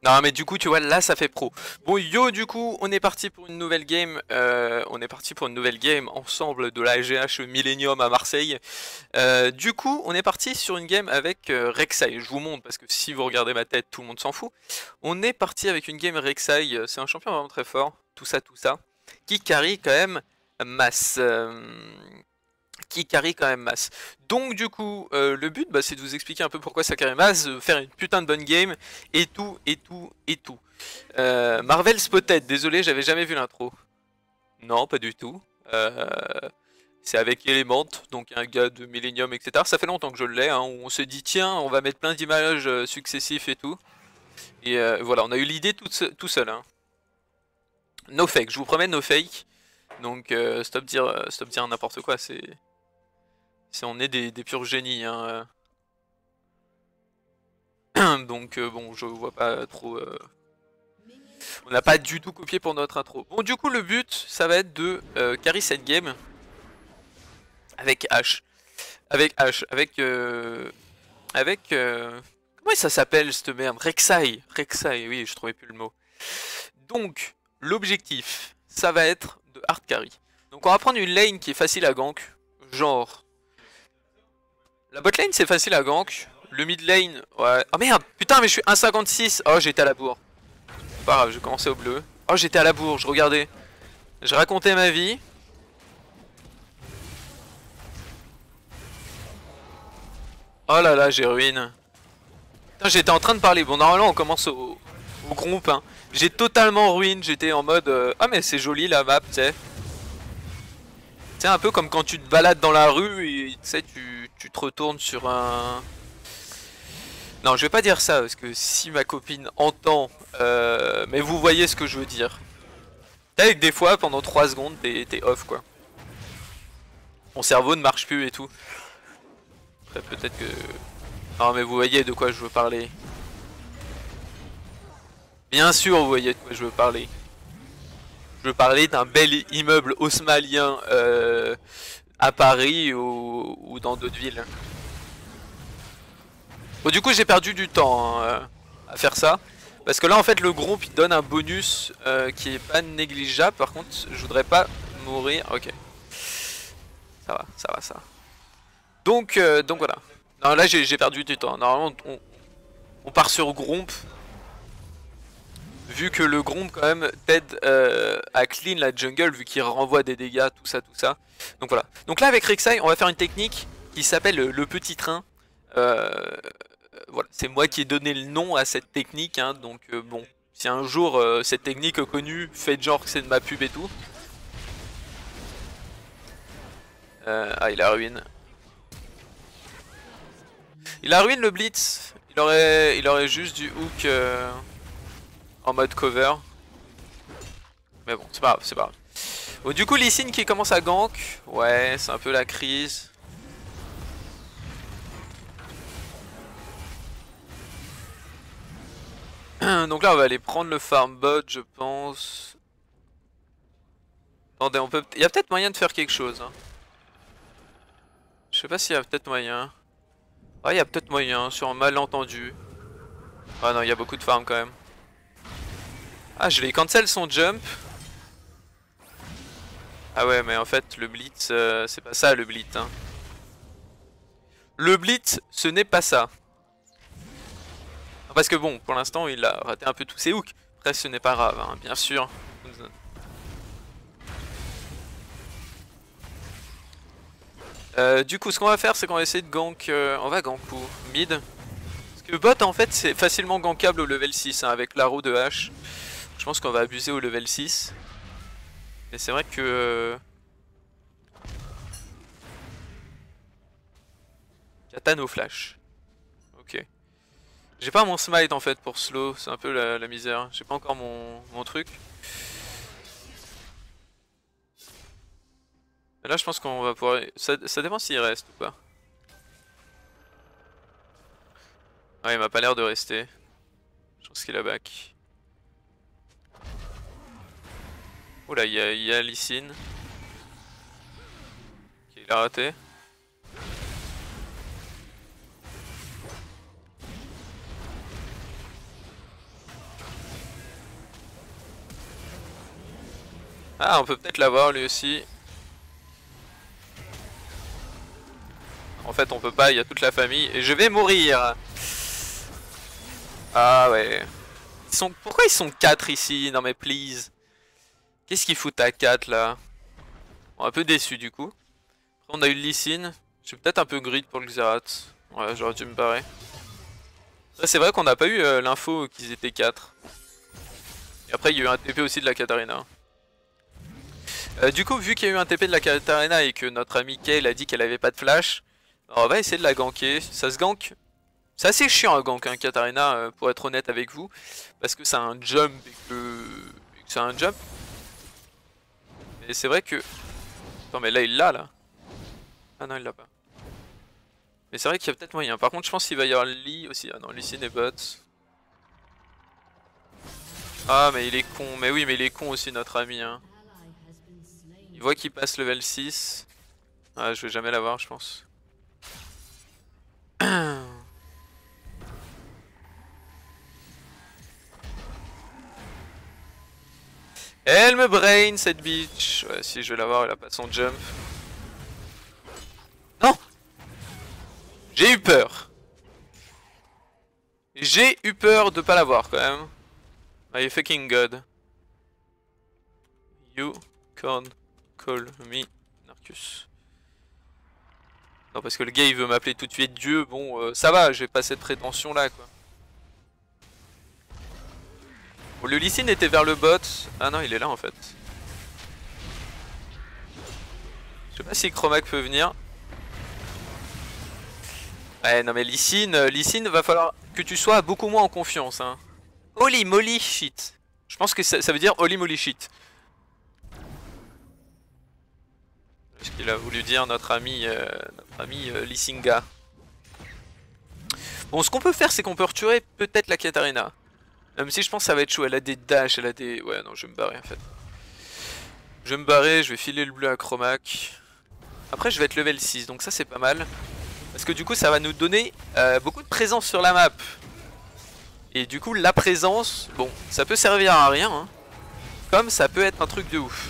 Non mais du coup tu vois là ça fait pro. Bon yo du coup on est parti pour une nouvelle game. Ensemble de la GH Millennium à Marseille. Du coup on est parti sur une game avec Rek'Sai. Je vous montre parce que si vous regardez ma tête tout le monde s'en fout. On est parti avec une game Rek'Sai. C'est un champion vraiment très fort. Tout ça. Qui carry quand même masse. Qui carry quand même masse. Donc du coup, le but, bah, c'est de vous expliquer un peu pourquoi ça carry masse, faire une putain de bonne game, et tout, et tout, et tout. Marvel Spotted, désolé, j'avais jamais vu l'intro. Non, pas du tout. C'est avec Element, donc un gars de Millennium, etc. Ça fait longtemps que je l'ai, hein, on se dit tiens, on va mettre plein d'images successifs et tout. Et voilà, on a eu l'idée tout seul. Hein. No fake, je vous promets no fake. Donc stop dire n'importe quoi, on est des purs génies. Hein. Donc bon, je vois pas trop. On n'a pas du tout copié pour notre intro. Bon, du coup, le but, ça va être de carry cette game avec H. Avec H. Comment ça s'appelle cette merde? Rek'Sai. Rek'Sai, oui, je trouvais plus le mot. Donc, l'objectif, ça va être de hard carry. Donc, on va prendre une lane qui est facile à gank. Genre. La bot lane, c'est facile à gank. Le mid lane, ouais. Oh merde, putain, mais je suis 1,56. Oh, j'étais à la bourre. Pas grave, je commençais au bleu. Oh, j'étais à la bourre, je regardais. Je racontais ma vie. Oh là là, j'ai ruine. Putain, j'étais en train de parler. Bon, normalement, on commence au groupe. Hein. J'ai totalement ruine. J'étais en mode. Ah, mais c'est joli la map, tu sais. C'est un peu comme quand tu te balades dans la rue et tu sais, tu te retournes sur un. Non, je vais pas dire ça parce que si ma copine entend. Mais vous voyez ce que je veux dire. Avec des fois, pendant 3 secondes, t'es off quoi. Mon cerveau ne marche plus et tout. Après, peut-être que. Non, mais vous voyez de quoi je veux parler. Bien sûr, vous voyez de quoi je veux parler. Je veux parler d'un bel immeuble haussmannien à Paris ou dans d'autres villes. Bon, du coup, j'ai perdu du temps hein, à faire ça. Parce que là, en fait, le groupe il donne un bonus qui est pas négligeable. Par contre, je voudrais pas mourir. Ok. Ça va. Donc voilà. Non, là, j'ai perdu du temps. Normalement, on part sur Gromp. Vu que le Gromp quand même t'aide à clean la jungle vu qu'il renvoie des dégâts, tout ça. Donc voilà. Donc là avec Rek'Sai on va faire une technique qui s'appelle le petit train. Euh, voilà, c'est moi qui ai donné le nom à cette technique, hein, donc bon, si un jour cette technique est connue, faites genre que c'est de ma pub et tout. Ah il a ruine. Il a ruine le blitz. Il aurait juste du hook en mode cover. Mais bon, c'est pas grave, c'est pas grave. Bon, du coup, Lee Sin qui commence à gank. Ouais, c'est un peu la crise. Donc là, on va aller prendre le farm bot, je pense. Attendez, on peut. Il y a peut-être moyen de faire quelque chose. Hein. Je sais pas s'il y a peut-être moyen. Ah, il y a peut-être moyen, sur un malentendu. Ah non, il y a beaucoup de farm quand même. Ah, je l'ai cancel son jump. Ah ouais, mais en fait, le blitz, c'est pas ça le blitz. Hein. Le blitz, ce n'est pas ça. Parce que bon, pour l'instant, il a raté un peu tous ses hooks. Après, ce n'est pas grave, hein, bien sûr. Du coup, ce qu'on va faire, c'est qu'on va essayer de gank. On va gank où? Mid. Parce que bot, en fait, c'est facilement gankable au level 6 hein, avec l'arrow de H. Je pense qu'on va abuser au level 6. Mais c'est vrai que. Katano flash. Ok. J'ai pas mon smite en fait pour slow, c'est un peu la misère. J'ai pas encore mon truc. Mais là, je pense qu'on va pouvoir. Ça dépend s'il reste ou pas. Ouais, il m'a pas l'air de rester. Je pense qu'il a back. Oula, il y a Lee Sin. Ok, il a raté. Ah, on peut peut-être l'avoir lui aussi. En fait, on peut pas, il y a toute la famille. Et je vais mourir. Ah ouais. Pourquoi ils sont 4 ici? Non mais please. Qu'est-ce qu'ils foutent à 4 là? Bon, un peu déçu du coup. Après, on a eu le Lee Sin. Je suis peut-être un peu grid pour le Xerath. Ouais, j'aurais dû me barrer. C'est vrai qu'on n'a pas eu l'info qu'ils étaient 4. Et après, il y a eu un TP aussi de la Katarina. Du coup, vu qu'il y a eu un TP de la Katarina et que notre ami Kayle a dit qu'elle avait pas de flash, on va essayer de la ganker. Ça se gank. C'est assez chiant à gank, hein, Katarina, pour être honnête avec vous. Parce que c'est un jump et que c'est un jump. Et c'est vrai que... Attends, mais là, il l'a, là. Ah non, il l'a pas. Mais c'est vrai qu'il y a peut-être moyen. Par contre, je pense qu'il va y avoir Lee aussi. Ah non, Lee Sin est bot. Ah, mais il est con. Mais oui, mais il est con aussi, notre ami, hein. Il voit qu'il passe level 6. Ah, je vais jamais l'avoir, je pense. Elle me brain, cette bitch. Ouais, si je vais l'avoir, elle a pas son jump. Non! J'ai eu peur. J'ai eu peur de pas l'avoir, quand même. My fucking god. You can call me Narcus. Non, parce que le gars il veut m'appeler tout de suite Dieu. Bon, ça va, j'ai pas cette prétention là quoi. Bon, le Lee Sin était vers le bot. Ah non, il est là en fait. Je sais pas si Chromac peut venir. Ouais, non mais Lee Sin, va falloir que tu sois beaucoup moins en confiance. Hein. Holy moly shit. Je pense que ça veut dire holy moly shit. Ce qu'il a voulu dire notre ami Lissinga. Bon, ce qu'on peut faire, c'est qu'on peut retirer peut-être la Katarina. Même si je pense que ça va être chaud, elle a des dash, elle a des... Ouais, non, je vais me barrer en fait. Je vais me barrer, je vais filer le bleu à Chromac. Après, je vais être level 6, donc ça c'est pas mal. Parce que du coup, ça va nous donner beaucoup de présence sur la map. Et du coup, la présence, bon, ça peut servir à rien, hein. Comme ça peut être un truc de ouf.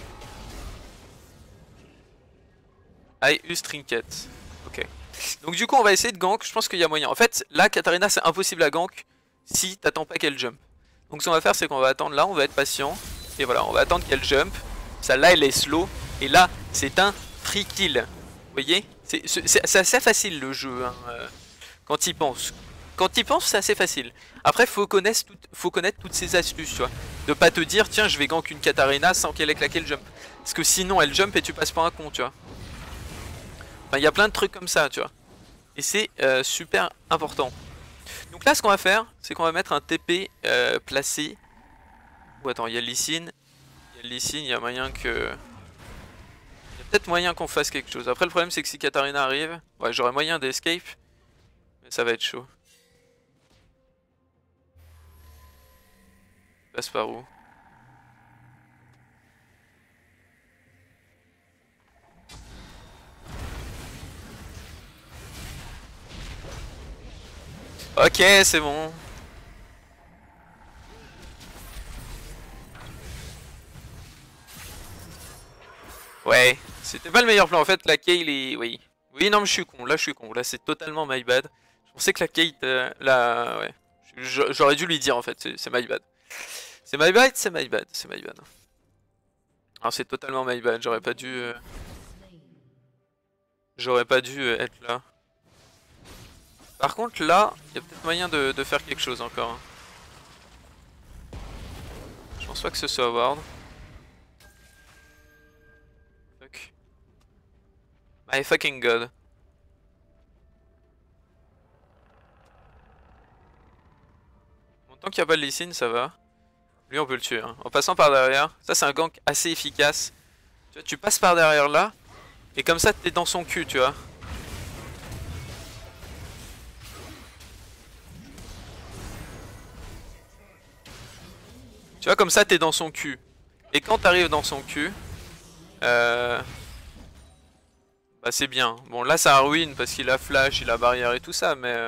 I use trinket. Ok. Donc du coup on va essayer de gank, je pense qu'il y a moyen. En fait là Katarina c'est impossible à gank si t'attends pas qu'elle jump. Donc ce qu'on va faire c'est qu'on va attendre là, on va être patient. Et voilà, on va attendre qu'elle jump. Celle-là elle est slow. Et là c'est un free kill. Vous voyez, c'est assez facile le jeu hein, quand il pense. Quand il pense c'est assez facile. Après faut connaître toutes ces astuces tu vois. De pas te dire tiens je vais gank une Katarina sans qu'elle ait claqué le jump. Parce que sinon elle jump et tu passes pour un con tu vois. Enfin, il y a plein de trucs comme ça, tu vois. Et c'est super important. Donc là, ce qu'on va faire, c'est qu'on va mettre un TP placé. Ou attends, il y a Lee Sin. Il y a moyen que... Il y a peut-être moyen qu'on fasse quelque chose. Après, le problème, c'est que si Katarina arrive... Ouais, j'aurais moyen d'escape. Mais ça va être chaud. Il passe par où? Ok, c'est bon. Ouais, c'était pas le meilleur plan. En fait, la Kayle est... Oui. Oui, non, mais je suis con. Là, je suis con. Là, c'est totalement my bad. Je pensais que la Kayle... la... Ouais. J'aurais dû lui dire, en fait. C'est my bad. C'est my bad, c'est my bad. C'est my bad. Alors, c'est totalement my bad. J'aurais pas dû... J'aurais pas dû être là. Par contre, là, il y a peut-être moyen de faire quelque chose encore. Hein. Je pense pas que ce soit Ward. Fuck. My fucking god. Bon, tant qu'il n'y a pas de Lee Sin, ça va. Lui, on peut le tuer. Hein. En passant par derrière. Ça, c'est un gank assez efficace. Tu vois, tu passes par derrière là. Et comme ça, t'es dans son cul, tu vois. Tu vois, comme ça, t'es dans son cul. Et quand t'arrives dans son cul... Bah, c'est bien. Bon, là, ça ruine parce qu'il a flash, il a barrière et tout ça, mais...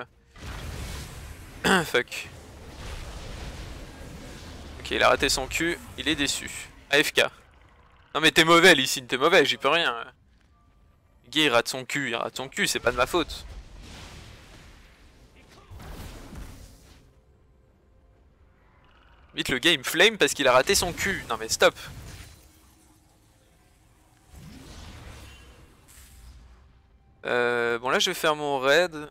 Fuck. Ok, il a raté son cul. Il est déçu. AFK. Non mais t'es mauvais Lee Sin, t'es mauvais, j'y peux rien. Guy il rate son cul, c'est pas de ma faute. Vite le gars il me flame parce qu'il a raté son cul. Non mais stop. Bon là je vais faire mon raid.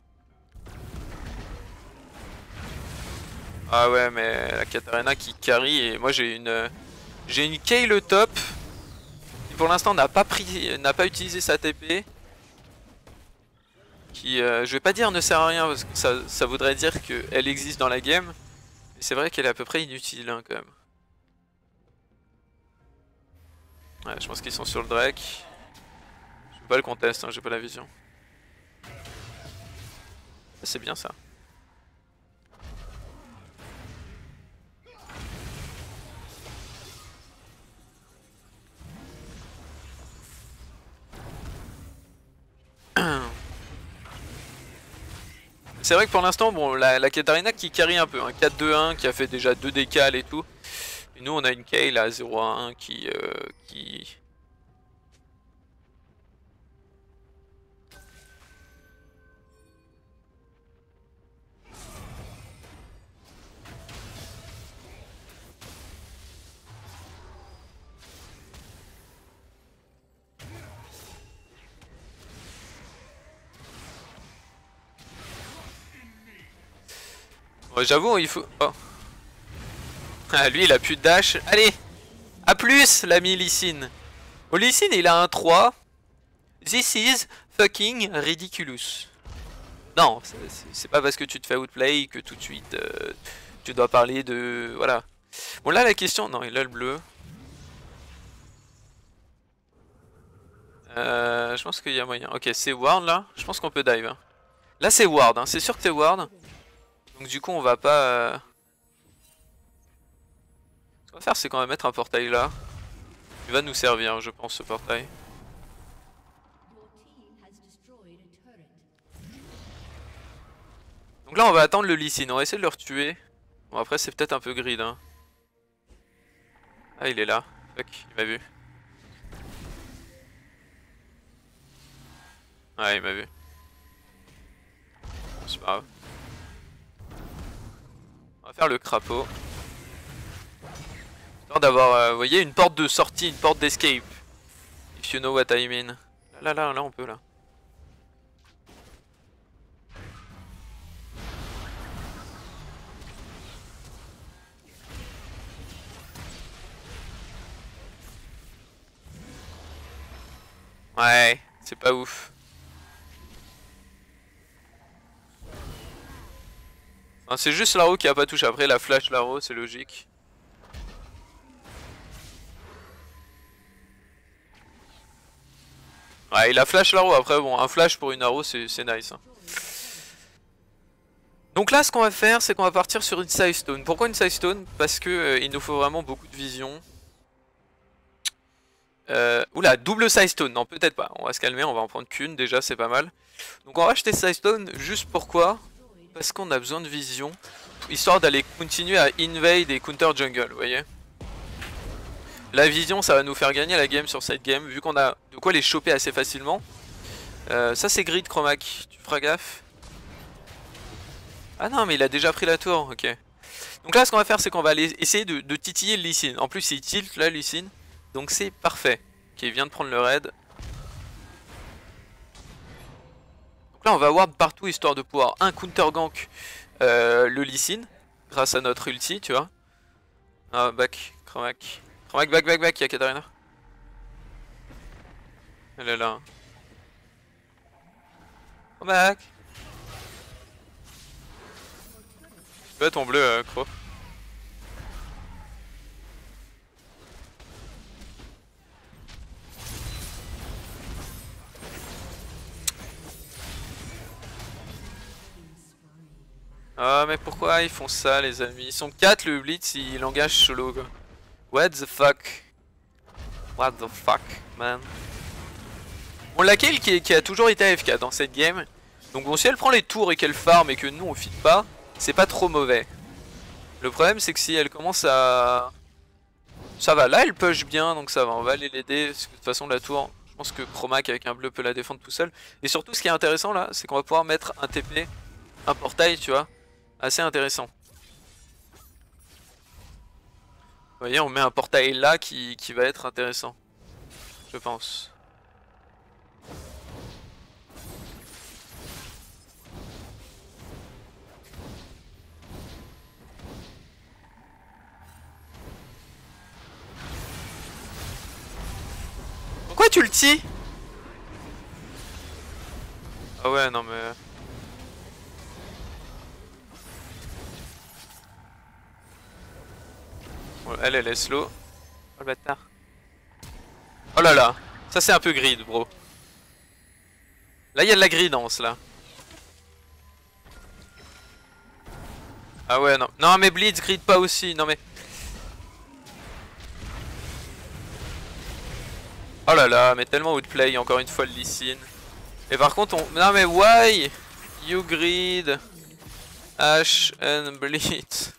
Ah ouais mais la Katarina qui carry et moi j'ai une Kay le top. Qui pour l'instant n'a pas utilisé sa TP. Qui je vais pas dire ne sert à rien parce que ça voudrait dire qu'elle existe dans la game. Mais c'est vrai qu'elle est à peu près inutile hein, quand même. Ouais je pense qu'ils sont sur le Drake. Je vais pas le contest, hein, j'ai pas la vision. C'est bien ça. C'est vrai que pour l'instant, bon, la Katarina qui carry un peu, un 4-2-1 qui a fait déjà 2 décales et tout. Et nous on a une Kay là 0-1 qui... Ouais, j'avoue, il faut... Oh. Ah, lui, il a plus de dash. Allez, à plus, l'ami Lee Sin. Oh, Lee Sin, il a un 3. This is fucking ridiculous. Non, c'est pas parce que tu te fais outplay que tout de suite tu dois parler de... Voilà. Bon, là, la question... Non, il a le bleu. Je pense qu'il y a moyen. Ok, c'est ward là. Je pense qu'on peut dive. Hein. Là, c'est ward. Hein. C'est sûr que c'est ward. Donc du coup on va pas... Ce qu'on va faire c'est qu'on va mettre un portail là. Il va nous servir je pense ce portail. Donc là on va attendre le Lee Sin, on va essayer de le retuer. Bon après c'est peut-être un peu grid hein. Ah il est là, fuck, il m'a vu. Ouais il m'a vu. Bon, c'est pas grave. On va faire le crapaud. Histoire d'avoir, vous voyez, une porte de sortie, une porte d'escape. If you know what I mean. Là on peut là. Ouais, c'est pas ouf. C'est juste Laro qui a pas touché, après la flash Laro c'est logique. Ouais il a flash Laro après bon un flash pour une Laro c'est nice hein. Donc là ce qu'on va faire c'est qu'on va partir sur une side stone. Pourquoi une side stone? Parce que il nous faut vraiment beaucoup de vision. Oula double side stone, non peut-être pas, on va se calmer, on va en prendre qu'une déjà c'est pas mal. Donc on va acheter side stone juste pourquoi? Parce qu'on a besoin de vision. Histoire d'aller continuer à invade et counter jungle, vous voyez. La vision ça va nous faire gagner la game sur cette game, vu qu'on a de quoi les choper assez facilement. Ça c'est grid Chromac, tu feras gaffe. Ah non mais il a déjà pris la tour, ok. Donc là ce qu'on va faire c'est qu'on va aller essayer de titiller le Lee Sin. En plus il tilt là Lee Sin, donc c'est parfait. Ok il vient de prendre le raid. Donc là on va ward partout histoire de pouvoir un counter gank le Lee Sin. Grâce à notre ulti tu vois. Ah back, Chromac. Chromac back, il y a Katarina. Elle est là. Chromac. Tu peux ton bleu Cro. Ah mais pourquoi ils font ça les amis? Ils sont 4 le blitz il engage solo quoi. What the fuck? What the fuck man? Bon la kill qui a toujours été AFK dans cette game. Donc bon si elle prend les tours et qu'elle farm et que nous on fit pas, c'est pas trop mauvais. Le problème c'est que si elle commence à Ça va, là elle push bien donc ça va, on va aller l'aider. Parce que de toute façon la tour, je pense que Chromac avec un bleu peut la défendre tout seul. Et surtout ce qui est intéressant là, c'est qu'on va pouvoir mettre un TP, un portail tu vois, assez intéressant. Vous voyez, on met un portail là qui va être intéressant, je pense. Pourquoi tu le tis? Ah ouais, non mais... Bon, elle est slow. Oh le bâtard. Oh là là, ça c'est un peu grid bro. Là il y a de la gridance là. Ah ouais non. Non mais Blitz grid pas aussi, non mais... Oh là là, mais tellement outplay, encore une fois le Lee Sin. Et par contre on... Non mais why you grid Ash and Blitz.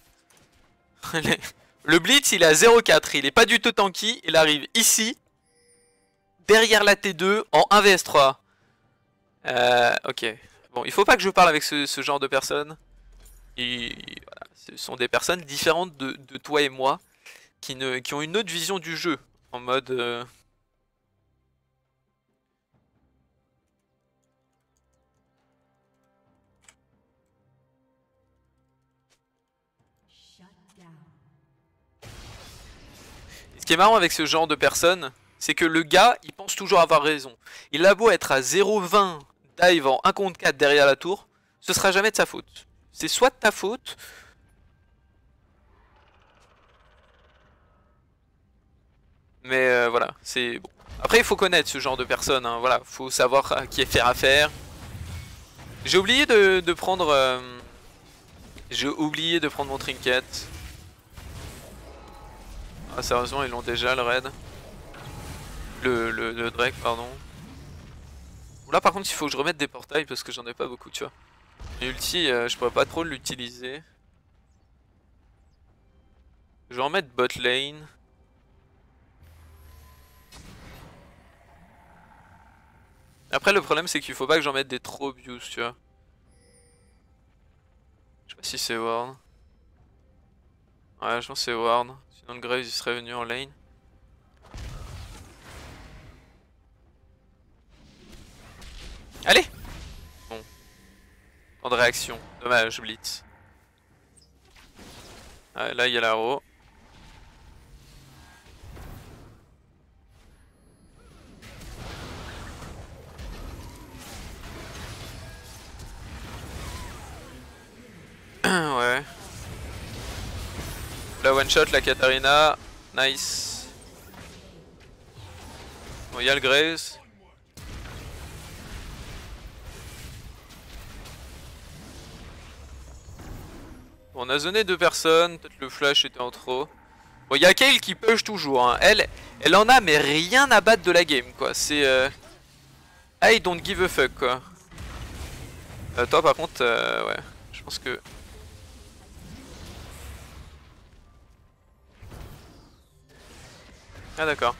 Le Blitz il est à 0,4, il est pas du tout tanky, il arrive ici. Derrière la T2 en 1 vs 3. Ok. Bon, il faut pas que je parle avec ce genre de personnes. Voilà, ce sont des personnes différentes de toi et moi qui ont une autre vision du jeu. En mode... Ce qui est marrant avec ce genre de personnes, c'est que le gars, il pense toujours avoir raison. Il a beau être à 0,20 dive en 1 contre 4 derrière la tour, ce sera jamais de sa faute. C'est soit de ta faute... Mais voilà, c'est bon. Après, il faut connaître ce genre de personnes, hein, voilà, faut savoir à qui faire affaire. J'ai oublié de prendre... J'ai oublié de prendre mon trinket. Ah sérieusement ils l'ont déjà le raid. Le Drake pardon. Là par contre il faut que je remette des portails parce que j'en ai pas beaucoup tu vois. Et ulti je pourrais pas trop l'utiliser. Je vais en mettre bot lane. Après le problème c'est qu'il faut pas que j'en mette des trop abuse tu vois. Je sais pas si c'est ward. Ouais je pense que c'est ward. Sinon le Graves il serait venu en lane. Allez. Bon. Temps de réaction. Dommage Blitz. Ouais, là il y a l'arrow. Ouais. La one shot la Katarina. Nice. Bon il y a le Graves. On a zoné 2 personnes, peut-être le flash était en trop. Bon, il y a Kayle qui push toujours, hein. Elle en a mais rien à battre de la game quoi. C'est I don't give a fuck quoi. Toi par contre, ouais, je pense que... Ah d'accord.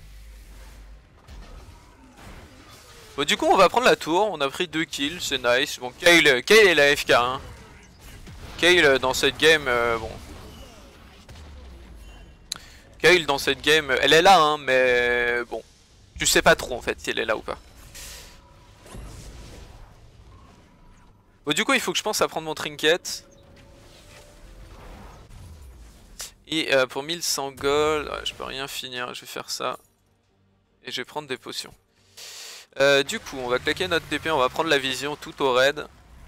Bon du coup on va prendre la tour, on a pris 2 kills, c'est nice. Bon Kayle est la FK hein. Kayle dans cette game, bon... Kayle dans cette game, elle est là hein, mais bon... Tu sais pas trop en fait si elle est là ou pas. Bon du coup il faut que je pense à prendre mon trinket. Et pour 1100 gold, ouais, je peux rien finir, je vais faire ça. Et je vais prendre des potions. Du coup on va claquer notre TP, on va prendre la vision tout au raid.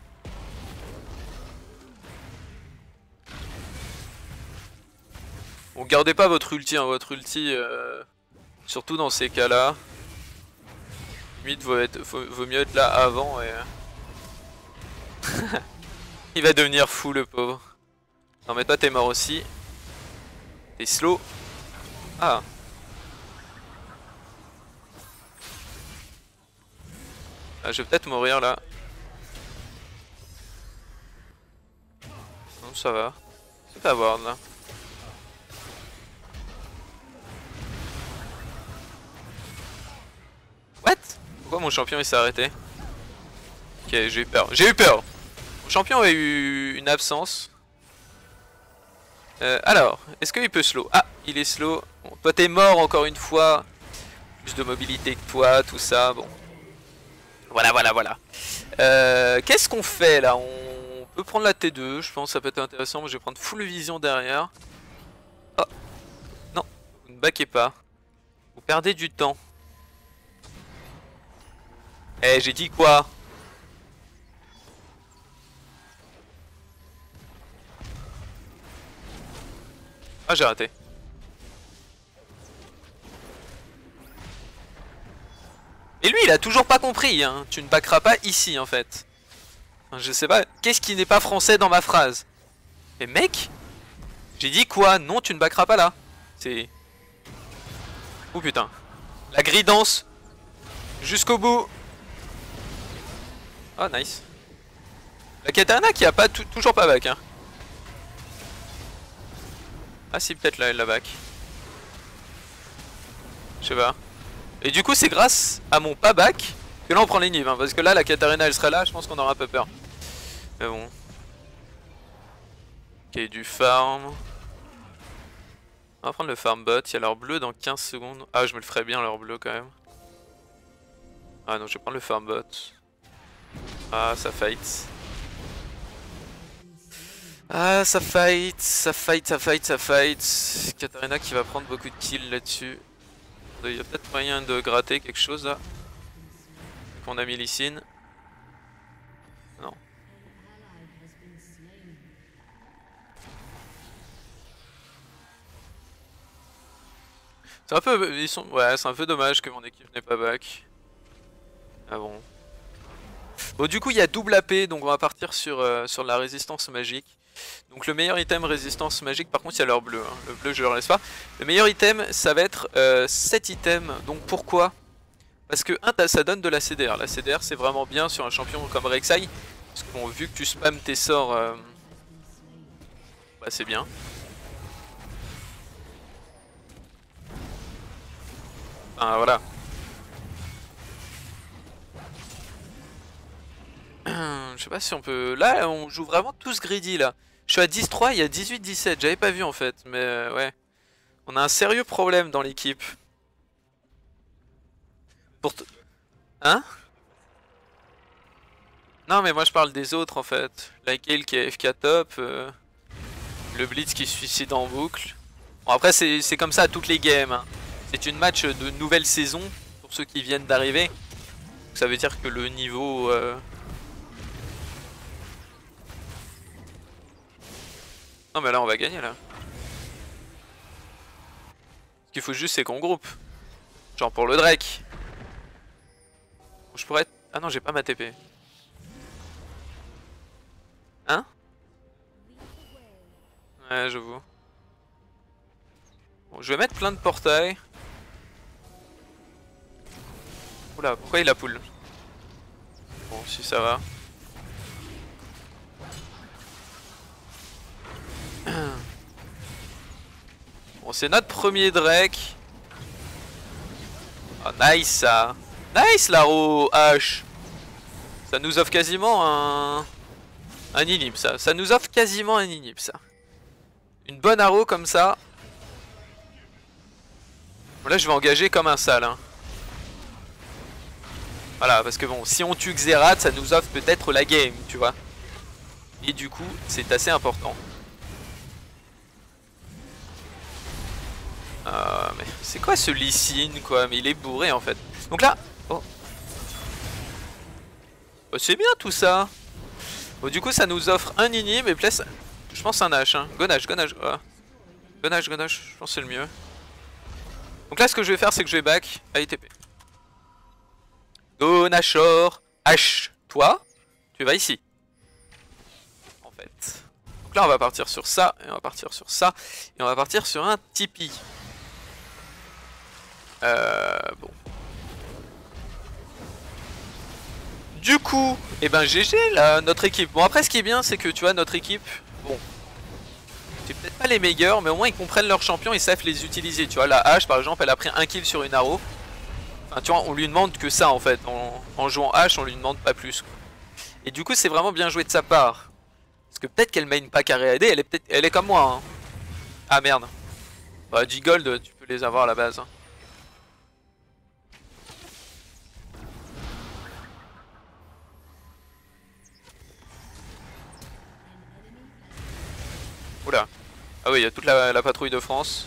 Bon gardez pas votre ulti, hein, votre ulti surtout dans ces cas là. Limite vaut mieux être là avant et... Il va devenir fou le pauvre. Non mais toi t'es mort aussi. T'es slow. Ah. Ah, je vais peut-être mourir là. Non ça va. C'est pas ward là. Pourquoi mon champion il s'est arrêté? Ok, j'ai eu peur. J'ai eu peur. Mon champion a eu une absence. Alors, est-ce qu'il peut slow? Ah, il est slow. Bon, toi t'es mort encore une fois. Plus de mobilité que toi, tout ça. Bon. Voilà, voilà, voilà. Qu'est-ce qu'on fait là? On peut prendre la T2, je pense que ça peut être intéressant. Moi je vais prendre full vision derrière. Oh, non, vous ne baquez pas. Vous perdez du temps. Eh, j'ai dit quoi? Ah, j'ai raté. Et lui, il a toujours pas compris, hein. Tu ne backeras pas ici, en fait. Enfin, je sais pas, qu'est-ce qui n'est pas français dans ma phrase? Mais mec, j'ai dit quoi? Non, tu ne backeras pas là. C'est... Oh putain. La gridance. Jusqu'au bout. Oh, nice. La Katana qui a pas toujours pas back, hein. Ah si, peut-être là, elle la back. Je sais pas. Et du coup, c'est grâce à mon pas back que là on prend les niveaux, hein, parce que là, la Katarina elle serait là, je pense qu'on aura un peu peur. Mais bon. Ok, du farm. On va prendre le farm bot, il y a leur bleu dans 15 secondes. Ah, je me le ferais bien leur bleu quand même. Ah non, je vais prendre le farm bot. Ah, ça fight. Ah, ça fight, ça fight, ça fight, ça fight. Katarina qui va prendre beaucoup de kills là-dessus. Il y a peut-être moyen de gratter quelque chose là. On a mis Lysine. Non. C'est un peu, ouais, c'est un peu dommage que mon équipe n'ait pas back. Ah bon. Bon, du coup il y a double AP, donc on va partir sur la résistance magique. Donc le meilleur item résistance magique, par contre il y a leur bleu, hein. Le bleu je leur laisse pas. Le meilleur item ça va être 7 items, donc pourquoi? Parce que ça donne de la CDR, la CDR c'est vraiment bien sur un champion comme Rek'Sai. Parce que bon, vu que tu spams tes sorts, bah c'est bien. Enfin voilà. Je sais pas si on peut... Là on joue vraiment tous greedy là. Je suis à 10-3, il y a 18-17, j'avais pas vu en fait, mais ouais. On a un sérieux problème dans l'équipe. Hein? Non mais moi je parle des autres en fait. La Gale qui est FK top, le Blitz qui se suicide en boucle. Bon après c'est comme ça à toutes les games, hein. C'est une match de nouvelle saison pour ceux qui viennent d'arriver. Ça veut dire que le niveau... Non mais là on va gagner là. Ce qu'il faut juste c'est qu'on groupe. Genre pour le Drake. Je pourrais être... Ah non j'ai pas ma TP. Hein? Ouais j'avoue. Bon, je vais mettre plein de portails. Oula, pourquoi il a pull? Bon si ça va. Bon c'est notre premier Drake. Oh nice ça. Nice l'arrow H. Ça nous offre quasiment un inhib ça. Ça nous offre quasiment un inhib ça. Une bonne arrow comme ça. Bon, là je vais engager comme un sale, hein. Voilà parce que bon si on tue Xerath ça nous offre peut-être la game tu vois. Et du coup c'est assez important. Mais c'est quoi ce Lysine quoi? Mais il est bourré en fait. Donc là... Oh. Oh, c'est bien tout ça. Bon du coup ça nous offre un inhib et place... Je pense un H hein. Gonage, gonage. Oh. Gonage, gonage. Je pense que c'est le mieux. Donc là ce que je vais faire c'est que je vais back à ITP. Gonachor H. Toi, tu vas ici. En fait. Donc là on va partir sur ça. Et on va partir sur ça. Et on va partir sur un Tipeee. Bon. Du coup, et ben GG là, notre équipe. Bon après ce qui est bien c'est que tu vois notre équipe, bon, c'est peut-être pas les meilleurs mais au moins ils comprennent leurs champions et savent les utiliser. Tu vois la hache par exemple elle a pris un kill sur une arrow. Enfin, tu vois, on lui demande que ça en fait. En jouant H, on lui demande pas plus. Et du coup, c'est vraiment bien joué de sa part. Parce que peut-être qu'elle main pas carré AD, elle est comme moi. Hein. Ah merde. Bah, 10 gold, tu peux les avoir à la base. Hein. Oula. Ah oui, il y a toute la patrouille de France.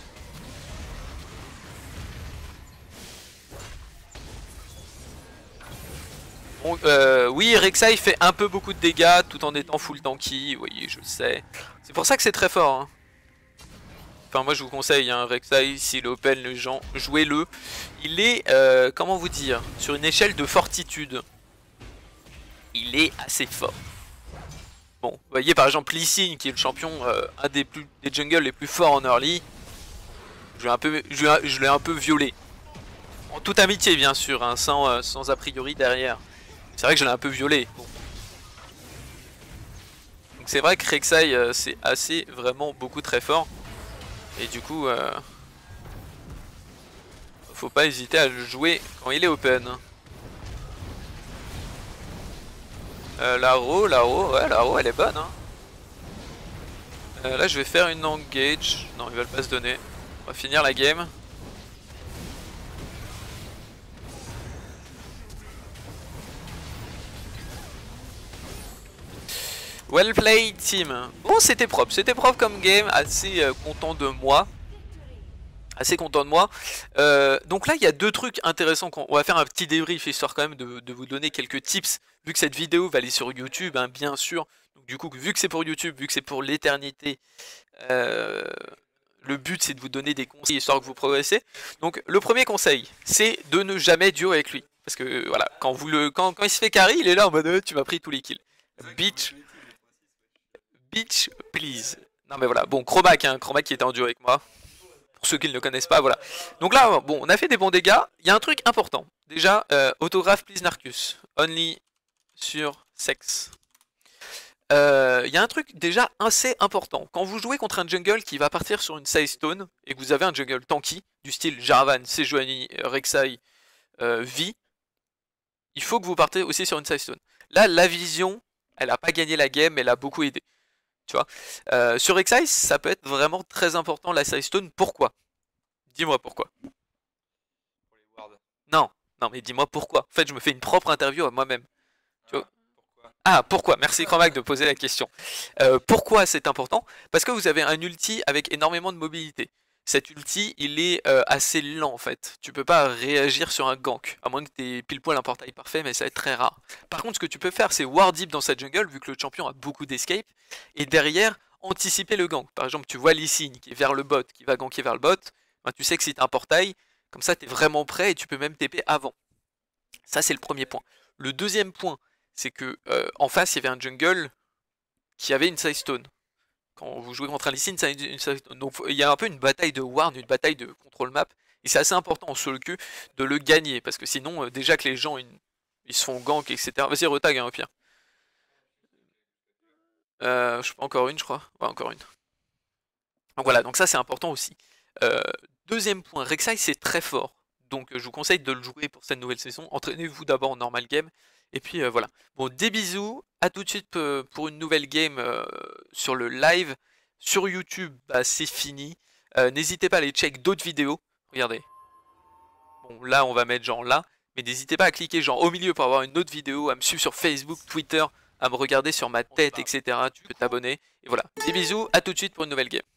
Bon, oui, Rek'Sai fait un peu beaucoup de dégâts tout en étant full tanky. Oui, je le sais. C'est pour ça que c'est très fort. Hein. Enfin, moi je vous conseille, hein, Rek'Sai, s'il est open, les gens, jouez-le. Il est, comment vous dire, sur une échelle de fortitude. Il est assez fort. Bon, vous voyez par exemple Lee Sin, qui est le champion, un des jungles les plus forts en early. Je l'ai un peu violé. En toute amitié bien sûr, hein, sans a priori derrière. C'est vrai que je l'ai un peu violé. Bon. Donc c'est vrai que Rek'Sai c'est assez vraiment beaucoup très fort. Et du coup, faut pas hésiter à le jouer quand il est open. L'Aro, ouais, l'Aro elle est bonne. Hein. Là je vais faire une engage. Non, ils veulent pas se donner. On va finir la game. Well played team. Bon, c'était propre comme game, assez content de moi. Assez content de moi. Donc là il y a deux trucs intéressants. On va faire un petit débrief histoire quand même de vous donner quelques tips. Vu que cette vidéo va aller sur YouTube, hein, bien sûr. Donc du coup, vu que c'est pour YouTube, vu que c'est pour l'éternité, le but c'est de vous donner des conseils histoire que vous progressez. Donc le premier conseil, c'est de ne jamais duo avec lui. Parce que voilà, quand il se fait carry, il est là en mode tu m'as pris tous les kills. Bitch. Bitch, please. Non mais voilà, bon, Chromac, hein, Chromac qui était en duo avec moi. Pour ceux qui ne le connaissent pas, voilà. Donc là, bon, on a fait des bons dégâts. Il y a un truc important. Déjà, autographe please Narcus. Only sur sex. Il y a un truc déjà assez important. Quand vous jouez contre un jungle qui va partir sur une side stone et que vous avez un jungle tanky, du style Jarvan, Sejuani, Rek'Sai, Vi, il faut que vous partez aussi sur une side stone. Là, la vision, elle n'a pas gagné la game, mais elle a beaucoup aidé. Tu vois, sur Rek'Sai, ça peut être vraiment très important la side stone. Pourquoi? Dis-moi pourquoi. Non, non, mais dis-moi pourquoi. En fait, je me fais une propre interview à moi-même. Tu vois. Ah, pourquoi? Merci Chromac de poser la question. Pourquoi c'est important? Parce que vous avez un ulti avec énormément de mobilité. Cet ulti, il est assez lent en fait. Tu peux pas réagir sur un gank, à moins que tu aies pile poil un portail parfait, mais ça va être très rare. Par contre, ce que tu peux faire, c'est ward deep dans cette jungle, vu que le champion a beaucoup d'escape, et derrière, anticiper le gank. Par exemple, tu vois Lee Sin qui est vers le bot, qui va ganker vers le bot, ben, tu sais que si tu as un portail, comme ça tu es vraiment prêt et tu peux même TP avant. Ça, c'est le premier point. Le deuxième point, c'est que en face, il y avait un jungle qui avait une side stone. Quand vous jouez contre un Lee Sin, ça a une side stone. Donc il y a un peu une bataille de ward, une bataille de control map. Et c'est assez important en solo queue de le gagner. Parce que sinon, déjà que les gens ils se font gank, etc. Vas-y, retag hein, au pire. Je sais pas, encore une, je crois. Ouais, encore une. Donc voilà, donc ça c'est important aussi. Deuxième point, Rek'Sai c'est très fort. Donc je vous conseille de le jouer pour cette nouvelle saison. Entraînez-vous d'abord en normal game. Et puis voilà. Bon, des bisous. À tout de suite pour une nouvelle game sur le live. Sur YouTube, bah, c'est fini. N'hésitez pas à aller check d'autres vidéos. Regardez. Bon, là, on va mettre genre là. Mais n'hésitez pas à cliquer genre au milieu pour avoir une autre vidéo. À me suivre sur Facebook, Twitter. À me regarder sur ma tête, etc. Tu peux t'abonner. Et voilà. Des bisous. À tout de suite pour une nouvelle game.